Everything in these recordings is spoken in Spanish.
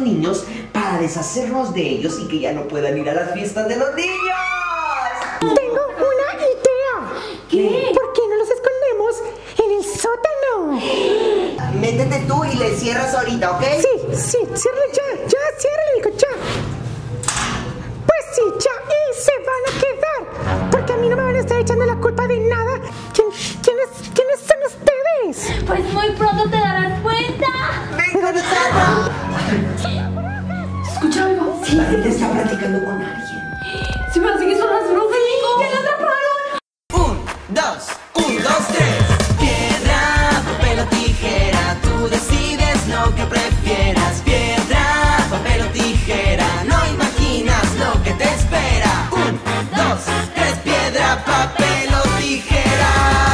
niños para deshacernos de ellos y que ya no puedan ir a las fiestas de los niños. Tengo una idea. ¿Qué? ¿Por qué no los escondemos en el sótano? Métete tú y le cierras ahorita, ¿ok? Sí, ciérrale ya, ciérrale, hijo, ya. Pues sí, ya, y se van a quedar, porque a mí no me van a estar echando la culpa de nada. ¿Quiénes son ustedes? Pues muy pronto te darás cuenta. ¡Venga, Sara! ¿Escucha algo? La gente está platicando con alguien. Se me hace que son las brujas. ¡Ya la atraparon! 1, 2, 3. Piedra, papel o tijera. Tú decides lo que prefieras. Piedra, papel o tijera. No imaginas lo que te espera. 1, 2, 3. Piedra, papel o tijera.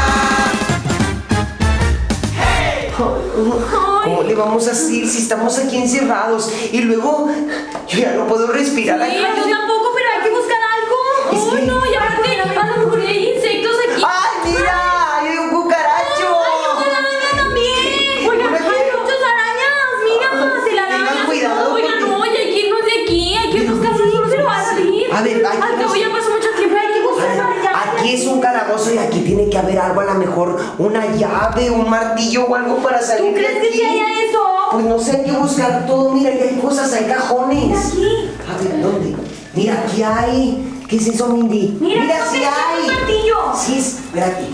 ¡Hey! ¿Cómo le vamos a hacer si estamos aquí encerrados? Y luego yo ya no puedo respirar. Sí, yo tampoco, pero hay que buscar algo. Es que- No, ya aparte, a lo mejor hay insectos aquí. ¡Ay, mira! ¡Hay un cucaracho! ¡Ay, una araña también! Oigan, hay muchas arañas. Mira, telarañas. Tengan cuidado, Oigan, porque- no, y hay que irnos de aquí. Hay que buscar algo, no se lo va a salir. A ver, hay que al cabo ya pasó mucho tiempo, hay que buscar ya. Aquí es un calabozo y aquí tiene que haber algo, a lo mejor una llave, un martillo o algo para salir ¿Tú de crees aquí. que sí haya eso? Pues no sé, hay que buscar todo. Mira, ahí hay cosas, hay cajones. Mira aquí. A ver, ¿dónde? Mira, aquí hay. ¿Qué es eso, Mindy? Mira, ¿dónde sí está hay. el martillo? Sí, espérate.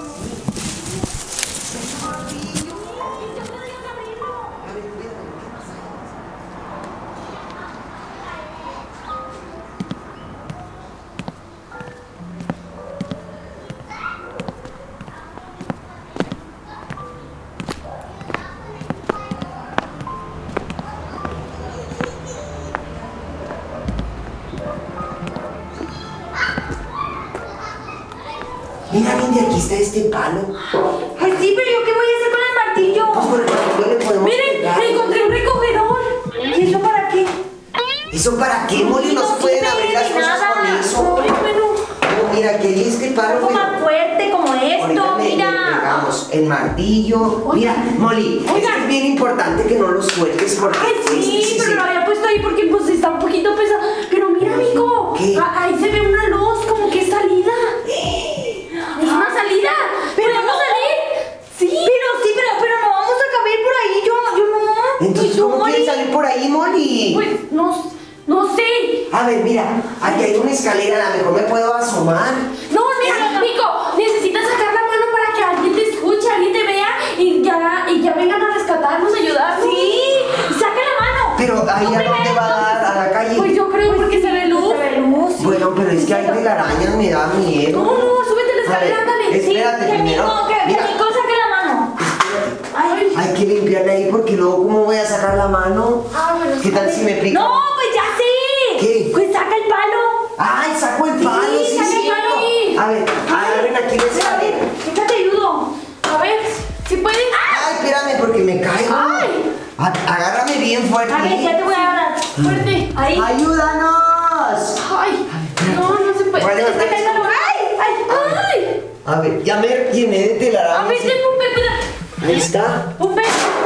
Mira, Mindy, aquí está este palo. Ay, sí, pero ¿yo qué voy a hacer con el martillo? Pues con el martillo le podemos Miren, pegar. encontré un recogedor. ¿Y eso para qué? ¿Eso para qué, Molly? No se pueden sirve abrir las de cosas nada. con eso. No, bueno, No, mira, que hay este palo. algo pero- más fuerte como Ahorita esto, le mira. pegamos el martillo. Mira, Molly, es Oigan. que es bien importante que no lo sueltes porque... Ay, sí, pero lo había puesto ahí porque pues está un poquito pesado. Pero mira, amigo, ¿Qué? ahí se ve una luz como que es salida. ¿Es una salida? ¿Podemos salir? Sí. Pero no vamos a caber por ahí, yo no. Entonces, ¿Y tú, ¿cómo Molly? quieres salir por ahí, Molly? Pues no sé. A ver, mira, aquí hay una escalera, a lo mejor me puedo asomar. No, mira, Nico, necesitas sacar la mano para que alguien te escuche, alguien te vea y ya vengan a rescatarnos, ayudarnos. Sí, saca la mano. Pero ahí Tú a dónde primero, va a dar, a la calle. Pues yo creo porque se ve luz. Se ve luz. Bueno, pero es que hay telarañas, me da miedo. No, súbete a la escalera, A ver, ándale. espérate sí, primero. Que Mira. Nico saque la mano. Ay. Hay que limpiarle ahí porque luego, ¿cómo voy a sacar la mano? Bueno, ¿Qué tal si me pica? No, pues ya sé. ¿Qué? Pues saca el palo. ¡Ay, saco el palo! Sí, saca el cierto. palo. A ver, agarren aquí la escalera. Déjate ayudo. A ver, si puedes. Ay, espérame porque me caigo. Ay. Agárrame bien fuerte. A ver, ya te voy a agarrar. Fuerte. Ahí. ¡Ayúdanos! Ay, no se puede. Vale, Está vale. cayendo. Ay. A ver, ya me llené de A telarañas. ver, Pumpe, espera. Ahí está. Pumpe.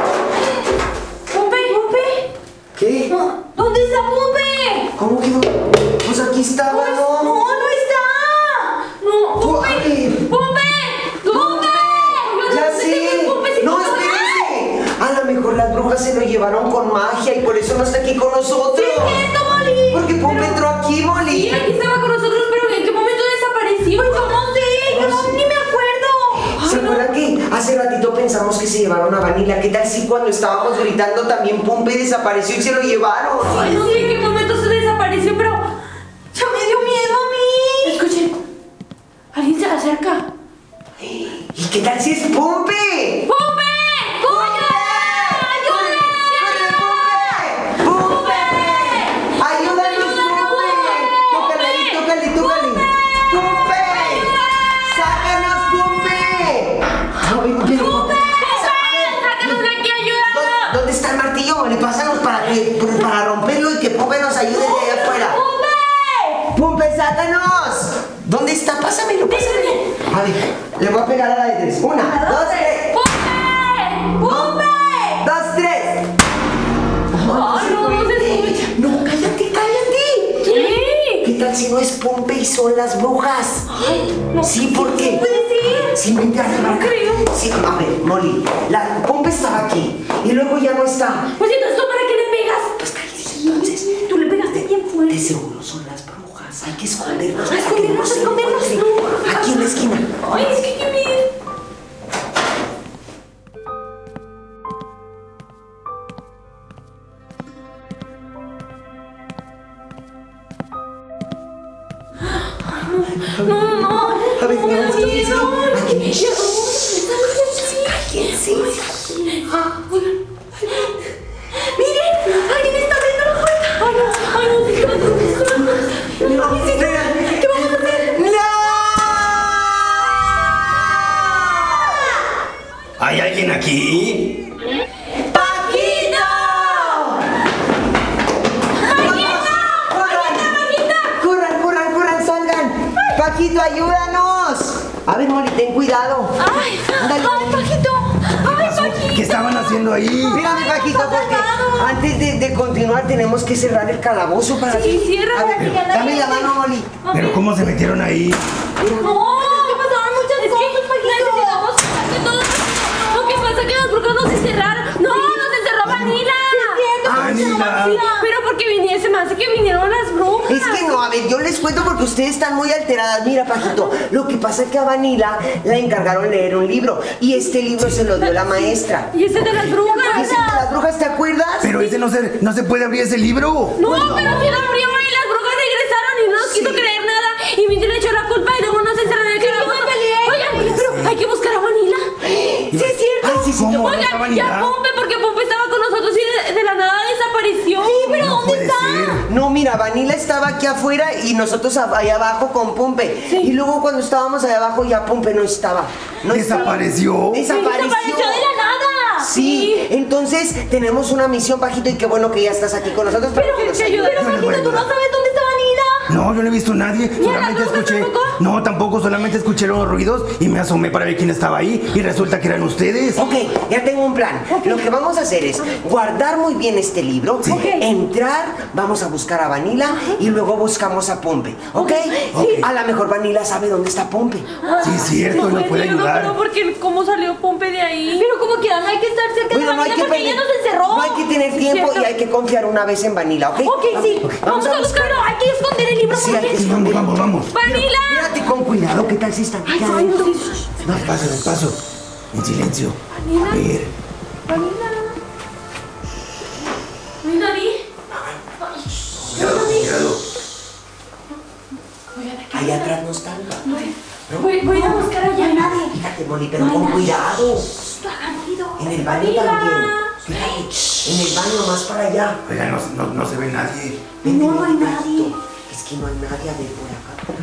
¿Qué? ¿Dónde está Pumpe? ¿Cómo que no? Pues aquí estaba, Pues, ¿no? no está. No, Pumpe. Ay. Pumpe. Yo Ya no sé qué sé. es Pumpe, si No, no- espérense. A lo mejor las brujas se lo llevaron con magia y por eso no está aquí con nosotros. ¿Qué es esto, Molly? Porque Pumpe Pero- entró aquí, Molly. Sí, aquí estaba con nosotros, pero ¿en qué momento desapareció? Yo no sé, yo no, ni me acuerdo. ¿Se Ay, no. acuerdan que hace ratito pensamos que se llevaron a Vanilla? ¿Qué tal si cuando estábamos gritando también Pumpe desapareció y se lo llevaron? Ay, no sé en qué momento se desapareció, pero ya me dio miedo a mí. Escuchen, alguien se acerca. ¿Y qué tal si es Pumpe? ¡Pumpe! ¡Ayuda! ¡Pumpe! ¡Pumpe! ¡Ayúdanos, Pumpe! ¡Tócale! ¡Pumpe! ¡Sácanos, Pumpe! Ay, pero- ¡Sácanos de aquí, ayuda! ¿Dónde está el martillo, Molly? Pásanos para romperlo y que Pumpe nos ayude de allá afuera. ¡Pumpe! ¡Pumpe, sácanos! ¿Dónde está? Pásamelo. A ver, le voy a pegar a la de tres. 1, 2, 3. ¡Pumpe! ¡Pumpe! 2, 3. Ay, no se tal si no es Pompe y son las brujas? Ay, no. Sí, ¿por qué? No puede ser. Sí, vente a No creo. Sí, a ver, Molly, la Pompe estaba aquí y luego ya no está. Pues entonces, ¿tú para qué le pegas? Pues cállate, entonces. Tú le pegaste bien fuerte. De seguro son las brujas. Hay que escondernos. A para que no escondernos, se escondernos. encuentren. Aquí en la esquina. Ay, es que qué miedo. No. A ver, No me da vamos, miedo. aquí. Cállense. Cállense. Miren, alguien está abriendo la puerta. Ay, no, ¿qué vamos a hacer? ¡No! ¿Hay alguien aquí? ¡Paquito! ¡Corran, salgan! ¡Paquito, ayúdanos! A ver, Molly, ten cuidado. Ay, Ándale. Paquito. Ay, Paquito. ¿Qué estaban haciendo ahí? Espérame, Paquito, porque antes de continuar tenemos que cerrar el calabozo para Sí, que... cierra A ver, para que ya nadie dame la entre. mano, Molly. ¿Pero cómo se metieron ahí? No, es que pasaban muchas cosas, Paquito. Necesitamos que todos... Lo que pasa es que las brujas nos encerraron. No, nos encerró Vanilla. Vanilla. Pero porque viniese más y que vinieron las brujas. Es que no, a ver, yo les cuento porque ustedes están muy alteradas. Mira, Paquito, lo que pasa es que a Vanilla la encargaron leer un libro y este libro se lo dio la maestra. Y ese de las brujas. ¿Ese de las brujas, te acuerdas? Pero ese no se puede abrir ese libro. No, pero si lo abrió y las brujas regresaron y no nos quiso creer nada. Y Mindy le echó la culpa y luego nos encerraron en el calabozo. Oigan, pero hay que buscar a Vanilla. Sí, es cierto. Ay, sí, sí. ¿Cómo? ¿Dónde está Oigan, ya Vanilla? Pompe, porque Pompe estaba con nosotros y de la nada desapareció. Sí, pero No puede ser. No, mira, Vanilla estaba aquí afuera y nosotros allá abajo con Pompe. Y luego cuando estábamos allá abajo ya Pompe no estaba. ¿Desapareció? Desapareció. Desapareció de la nada. Sí, entonces tenemos una misión, Pajito, y qué bueno que ya estás aquí con nosotros. para Pero que nos te ayuda. ayudes. Pero Yo les voy a Paquito, tú no ayudar. sabes dónde está Vanilla. No, yo no he visto a nadie. ¿Y a las Solamente brujas escuché. tampoco? No, tampoco. Solamente escuché los ruidos y me asomé para ver quién estaba ahí. Y resulta que eran ustedes. Ok, ya tengo un plan. Lo que vamos a hacer es guardar muy bien este libro, entrar, vamos a buscar a Vanilla y luego buscamos a Pompe, ¿ok? A lo mejor Vanilla sabe dónde está Pompe. Sí, es cierto, nos puede Yo no ayudar. creo porque cómo salió Pompe de ahí. Pero como quiera, no hay que estar cerca Bueno, de Vanilla porque ella nos encerró. no hay que tener tiempo y hay que confiar una vez en Vanilla, ¿ok? Ok, sí. Vamos a buscarlo. Hay que esconder el libro. Sí, hay que Sí, vamos. Vanilla. Quédate con cuidado, ¿qué tal si están aquí adentro? Despacio. En silencio. Vanilla. A ver. Vanilla. ¿No hay nadie? Cuidado. Allá atrás no están. Voy a buscar allá. Nadie. Fíjate, Molly, pero con cuidado. Hagan ruido. En el baño Vanilla. también. Fíjate, en el baño más para allá. Oiga, no se ve nadie. Vente, No hay Molly, nadie. Pajito. Es que no hay nadie, a ver por acá.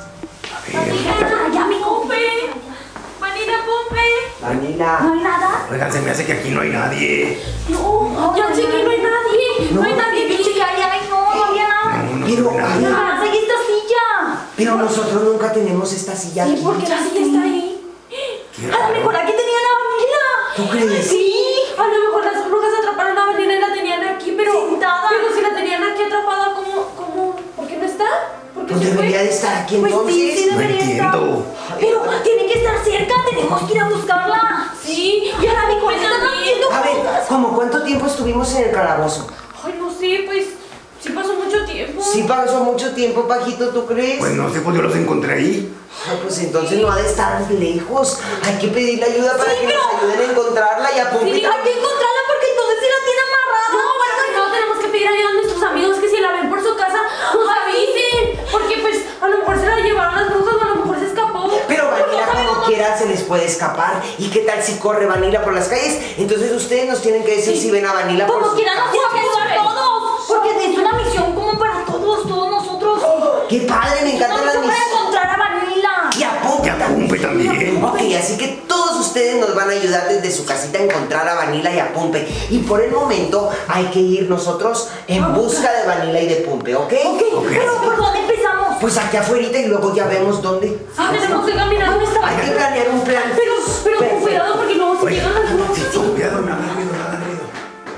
Vanilla, allá mi Pompe. Vanilla, Pompe. Vanilla. ¿No hay nada? Oigan, se me hace que aquí no hay nadie. No, ya sé que no hay nadie. No hay nadie. Pinche que hay ahí. No había nada. No se Pero, ve nadie. Ah, seguí esta silla. Pero nosotros nunca tenemos esta silla Sí, aquí. porque la silla está ahí. Qué A lo raro. mejor aquí tenían a Vanilla. ¿Tú crees? Sí. A lo mejor las brujas atraparon a Vanilla y la tenían aquí, pero si la tenían aquí atrapada, ¿cómo? ¿Por qué no está? ¿Por qué Pues se fue? debería de estar aquí Pues entonces. sí, No debería estar. entiendo. Pero tiene que estar cerca, tenemos que ir a buscarla. Sí, y a la mejor están haciendo A ver, cosas. ¿cómo cuánto tiempo estuvimos en el calabozo? Ay, no sé, pues sí pasó mucho tiempo. Sí pasó mucho tiempo, Pajito, ¿tú crees? Pues no sé, pues yo los encontré ahí. Ay, pues entonces no ha de estar lejos. Hay que pedirle ayuda para Sí, que pero- nos ayuden a encontrarla y a Pompe. Sí, hay que encontrarla porque entonces sí la tiene amarrada. No, bueno, tenemos que pedir ayuda a nuestros amigos que si la ven por su casa nos avisen. Porque pues a lo mejor se la llevaron las brujas o a lo mejor se escapó. Pero Vanilla no sabemos como quiera se les puede escapar. ¿Y qué tal si corre Vanilla por las calles? Entonces ustedes nos tienen que decir si ven a Vanilla por Como su quiera nos casa. tiene que ayudar todos. Porque es una misión como para todos nosotros. ¡Qué padre! Me encantan Vamos las a poder misiones. encontrar a Vanilla. Y a Pompe Y a Pompe también. Ok, así que todos ustedes nos van a ayudar desde su casita a encontrar a Vanilla y a Pompe. Y por el momento hay que ir nosotros en busca de Vanilla y de Pompe, ¿ok? Pero ¿por dónde empezamos? Pues aquí afuera y luego ya vemos dónde. Tenemos que caminar a nuestra Hay que planear un plan. Pero con Perfecto. cuidado porque luego se llegan las brujas. Sí, con cuidado, nada ruido.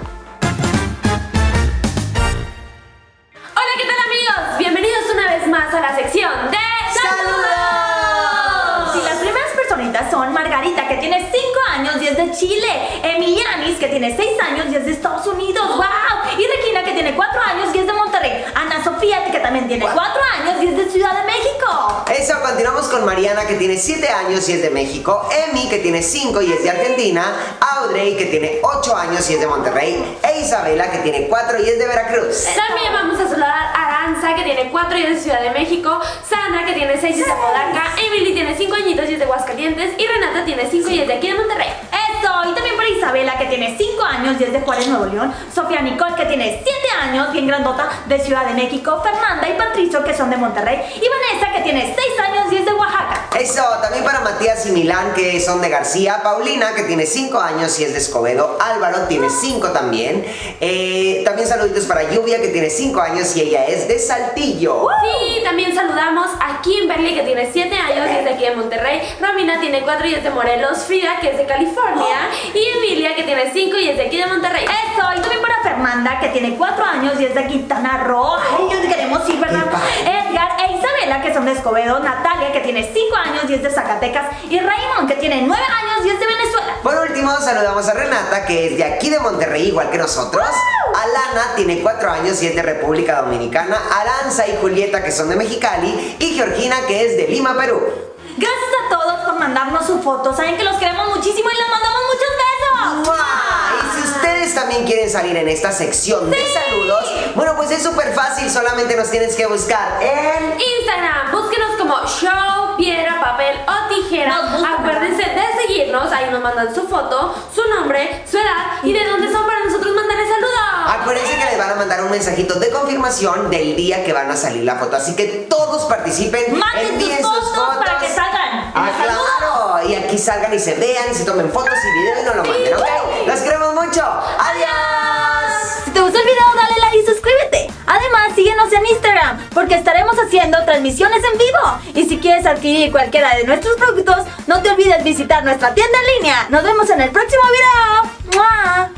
Hola, ¿qué tal amigos? Bienvenidos una vez más y es de Chile. Emilianis, que tiene 6 años y es de Estados Unidos. ¡Wow! Y Regina, que tiene 4 años y es de Monterrey. Ana Sofía, que también tiene 4 años y es de Ciudad de México. Eso, continuamos con Mariana, que tiene 7 años y es de México. Emi, que tiene 5 y es de Argentina. Audrey, que tiene 8 años y es de Monterrey. E Isabela, que tiene 4 y es de Veracruz. También vamos a saludar a Aranza, que tiene 4 y es de Ciudad de México. Sandra, que tiene 6 y es de Apodaca. Emily tiene 5 añitos y es de Aguascalientes. Y Renata tiene 5 y es de aquí de Monterrey. Eso, y también para Isabela, que tiene 5 años y es de Juárez, Nuevo León. Sofía Nicole, que tiene 7 años, bien grandota, de Ciudad de México. Fernanda y Patricio, que son de Monterrey. Y Vanessa, que tiene 6 años y es de Oaxaca. Eso, también para Matías y Milán, que son de García. Paulina, que tiene 5 años y es de Escobedo. Álvaro tiene 5 también. También saluditos para Lluvia, que tiene 5 años y ella es de Saltillo. Sí, también saludamos a Kimberly, que tiene 7 años y es de aquí de Monterrey. Romina tiene 4 y es de Morelos. Frida, que es de California. Y Emilia, que tiene 5 y es de aquí de Monterrey. Eso, y también para Fernanda, que tiene 4 años y es de Quintana Roo. Ay, yo queremos ir, ¿verdad? Edgar e Isabela, que son de Escobedo. Natalia, que tiene 5 años y es de Zacatecas. Y Raymond, que tiene 9 años y es de Venezuela. Por último, saludamos a Renata, que es de aquí de Monterrey, igual que nosotros. Alana tiene 4 años y es de República Dominicana. Aranza y Julieta, que son de Mexicali. Y Georgina, que es de Lima, Perú. Gracias a todos por mandarnos su foto. Saben que los queremos muchísimo y les mandamos muchos besos. ¡Mua! Y si ustedes también quieren salir en esta sección de saludos, bueno, pues es súper fácil. Solamente nos tienes que buscar en Instagram, búsquenos como Show Piedra, Papel o Tijera. Acuérdense de seguirnos, ahí nos mandan su foto, su nombre, su edad y de dónde son para nosotros mandar el saludo. Acuérdense que les van a mandar un mensajito de confirmación del día que van a salir la foto. Así que todos participen. Manden envíen sus fotos para que salgan. Claro. Y aquí salgan y se vean y se tomen fotos y videos y nos lo manden, ¿ok? Los queremos mucho. ¡Adiós! Si te gustó el video, dale like y suscríbete. Además, síguenos en Instagram, porque estaremos haciendo transmisiones en vivo. Y si quieres adquirir cualquiera de nuestros productos, no te olvides visitar nuestra tienda en línea. Nos vemos en el próximo video. ¡Mua!